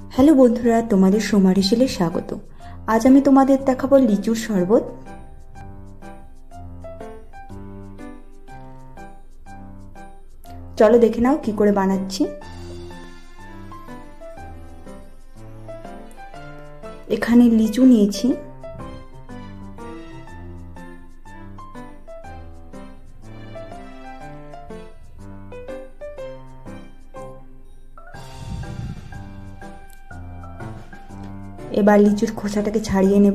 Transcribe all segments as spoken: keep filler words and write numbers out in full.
Hello বন্ধুরা, তোমাদের সোমা রিসেলে স্বাগত। আজ আমি তোমাদের দেখাবো লিচুর শরবত। চলো দেখে নাও কি করে বানাচ্ছি। এখানে লিচু নিয়েছি, এবার লিচুর খোসাটাকে ছাড়িয়ে নেব।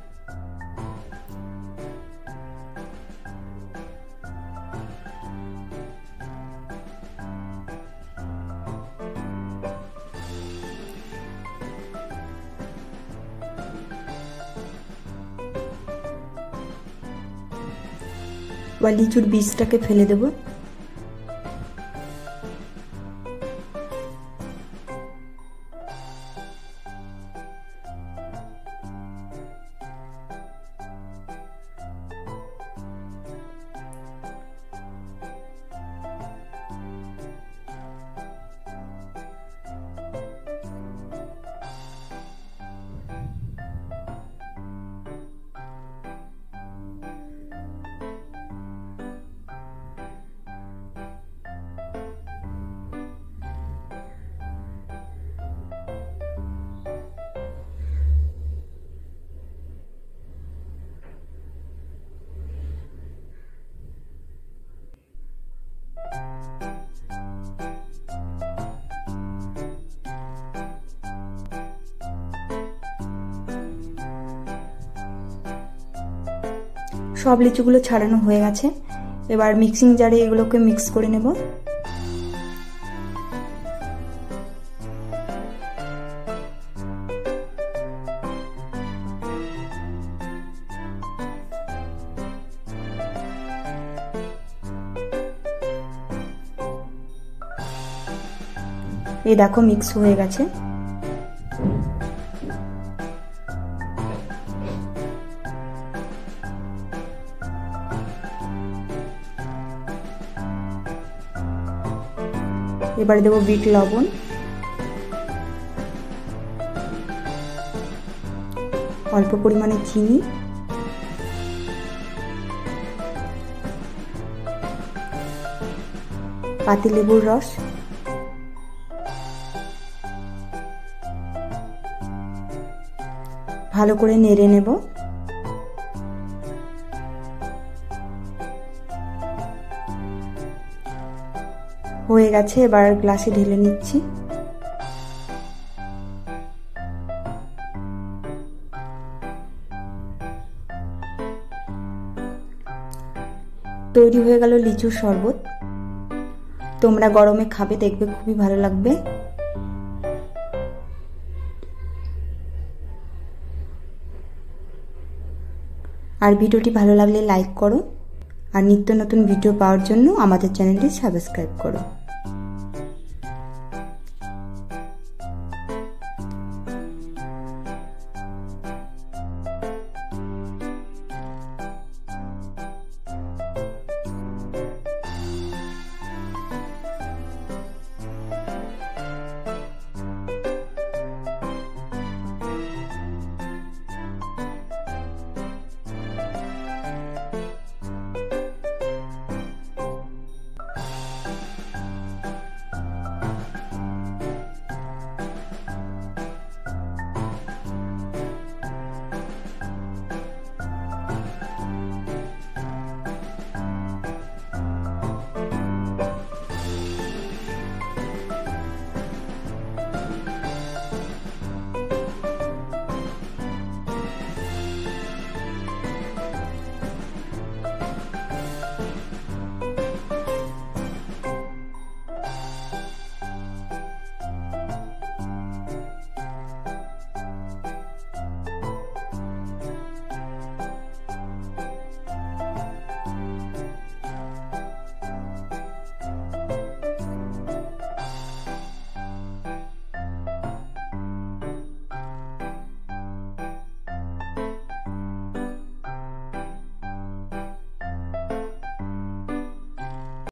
এবার লিচুর বীজটাকে ফেলে দেব। সব লিচুগুলো ছাড়ানো হয়ে গেছে। এবার মিক্সিং জারে এগুলোকে মিক্স করে নেব। এই দেখো মিক্স হয়ে গেছে। এবারে দেবো বিট লবণ, অল্প পরিমাণে চিনি, পাতিলেবুর রস, ভালো করে নেড়ে নেব। হয়ে গেছে, এবার গ্লাসে ঢেলে নিচ্ছি। তৈরি হয়ে গেল লিচুর শরবত। তোমরা গরমে খাবে, দেখবে খুবই ভালো লাগবে। আর ভিডিওটি ভালো লাগলে লাইক করো, আর নিত্য নতুন ভিডিও পাওয়ার জন্য আমাদের চ্যানেলটি সাবস্ক্রাইব করো।